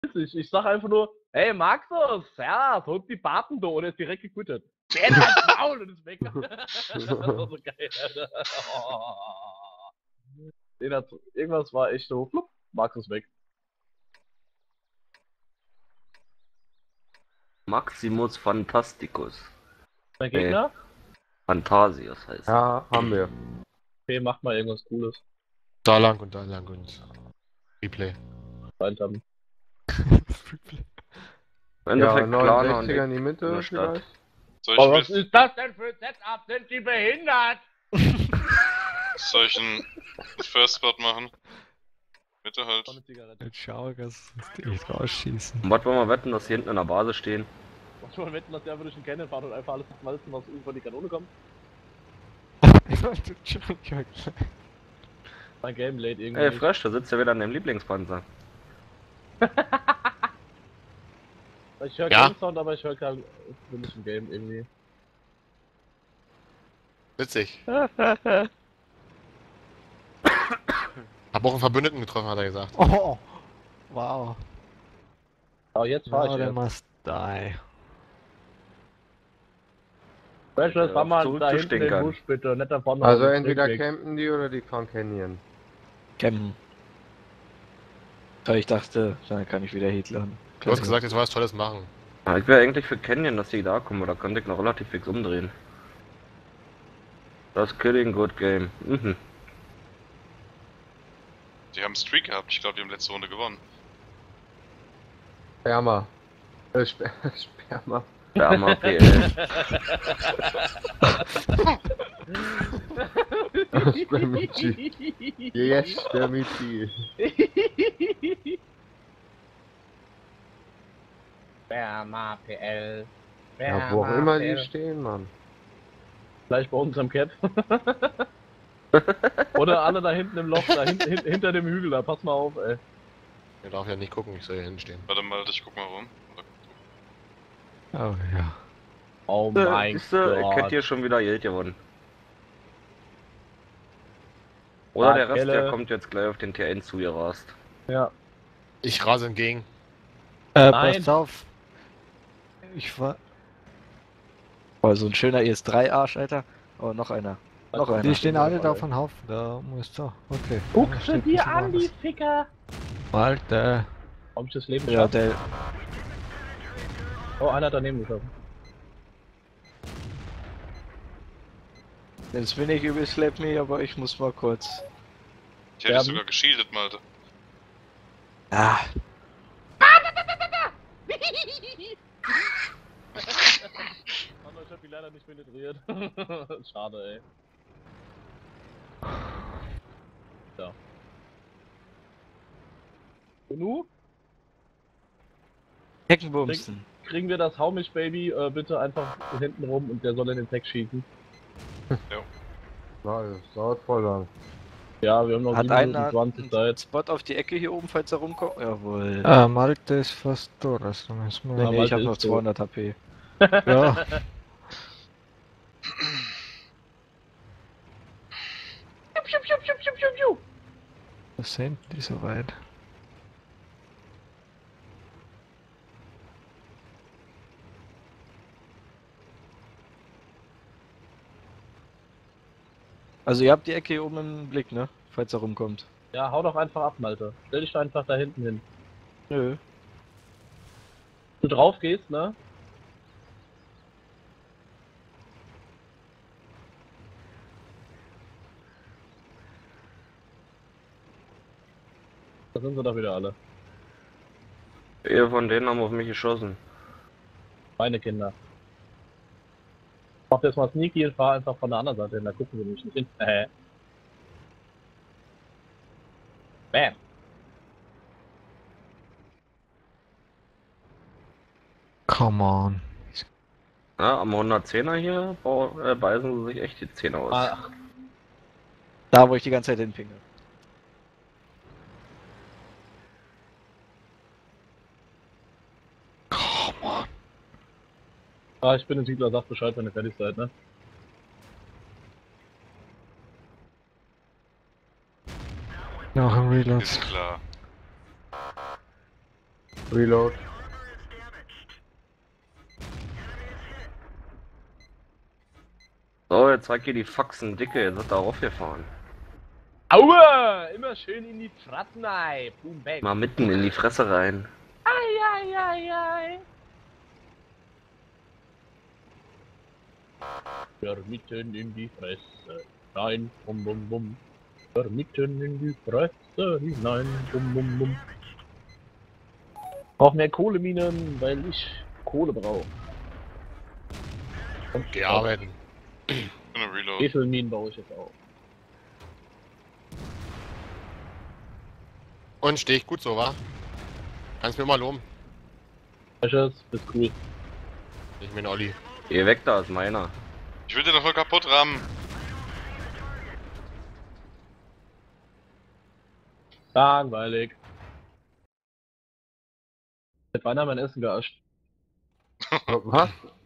Ich sag einfach nur, hey Maxus, ja, holt die Paten da und er ist direkt gefüttert. Der hat Maul und ist weg. Das war so geil, Alter. Den hat, irgendwas war echt so, flupp, Maxus weg. Maximus Fantasticus. Dein Gegner? Phantasius heißt er. Ja, haben wir. Okay, mach mal irgendwas Cooles. Da lang und Replay. Haben. Wenn Ja, du für Klana 69er in die Mitte in der Stadt. vielleicht. Soll Oh, ich, was ist das denn für ein Setup? Sind die behindert? soll ich einen First Spot machen? Bitte halt. Eine Zigarette. Jetzt schau, das echt rausschießen. Und was wollen wir wetten, dass sie hinten in der Basis stehen? Was schon mal wetten, dass der einfach durch den Canyon fährt und einfach alles schmalzen, was irgendwo in die Kanone kommt? Mein Game late irgendwie. Ey, Fresh, da sitzt ja wieder an dem Lieblingspanzer. Ich höre Ja? Game Sound, aber ich höre kein nicht im Game irgendwie. Witzig. Hab auch einen Verbündeten getroffen, hat er gesagt. Oh, wow. Aber jetzt fahr Now ich they erst. must die. Fresh, Ja, fahr mal da hinten in den zurückzustinkern. Busch bitte, nicht da vorne. Also auf dem entweder Rückweg. campen die oder die fahren Canyon. Campen. Ich dachte, dann kann ich wieder Hitlern. Du hast gesagt, jetzt war was Tolles machen. Ja, ich wäre eigentlich für Canyon, dass die da kommen, oder könnte ich noch relativ fix umdrehen. Das Killing Good Game. Mhm. Die haben Streak gehabt, ich glaube, die haben letzte Runde gewonnen. Sperma. Sperma. Sperma PL. Spermici. Yes, Spermici. Sperma PL. Ja, wo auch immer die stehen, Mann. Gleich bei uns am Cap. Oder alle da hinten im Loch, da hinter dem Hügel, da pass mal auf, ey. Er darf ja nicht gucken, ich soll hier hinstehen. Warte mal, ich guck mal rum. Oh ja. Oh mein Ich hätte Gott. hier schon wieder Geld gewonnen. Oder der Rest, Kelle. der kommt jetzt gleich auf den T1 zu gerast. Ja. Ich rase entgegen. Nein. Passt auf. Ich war. Oh, so ein schöner ES3-Arsch, Alter. Oh, noch einer. Noch einer. Die stehen alle da auf dem Haufen. Da musst du. Okay. Guck Da sie steht dir ein an, die bisschen Ficker! was. Alter. Ob ich das Leben Ja, schaffe? der. Oh, einer hat daneben geschossen. Jetzt bin ich übel Slap Me, aber ich muss mal kurz. Ich hätte Sterben. sogar geschieltet, Malte. Ah. Mann, ich hab die leider nicht penetriert. Schade, ey. So. Genug? Heckenbumsen. Kriegen wir das Haumisch-Baby bitte einfach hinten rum und der soll in den Text schießen. Na, das dauert voll lang. Ja, wir haben noch Hat 7 Minuten einer 20 einen Zeit. Spot auf die Ecke hier oben, falls er rumkommt? Jawohl. Malte ist fast durch, also müssen wir... Nee, Ja, nee, ich Malte hab noch ist tot. 200 HP. Ja. Was sind die so weit? Also ihr habt die Ecke hier oben im Blick, ne? Falls er rumkommt. Ja, hau doch einfach ab, Malte. Stell dich doch einfach da hinten hin. Nö. Du drauf gehst, ne? Da sind sie doch wieder alle. Viele von denen haben auf mich geschossen. Meine Kinder. Mach jetzt mal sneaky und fahr einfach von der anderen Seite hin, da gucken wir nicht hin. Bam. Come on. Ja, am 110er hier beißen sie sich echt die Zähne aus. Ach, Da, wo ich die ganze Zeit hinpinge. ich bin ein Siedler, sag Bescheid, wenn ihr fertig seid, ne? Noch ein Reload. Ist klar. Reload. So, jetzt zeig hier die Faxen dicke, jetzt wird da raufgefahren. Aua! Immer schön in die Fratten rein. Boom, bang. Mal mitten in die Fresse rein. Ei. Ja, mitten in die Fresse. Nein, bum bum bum. Ja, mitten in die Fresse hinein. Bum bum bum. Brauch mehr Kohleminen, weil ich Kohle brauche. Geh arbeiten. Ich bin ein Reload. Schwefelminen baue ich jetzt auch. Und steh ich gut so, wa? Kannst mir mal loben. Precious, bist cool. Ich bin Olli. Geh weg, da ist meiner. Ich will den doch nur kaputt rammen. Langweilig. Seit wann hat mein Essen geascht? Was?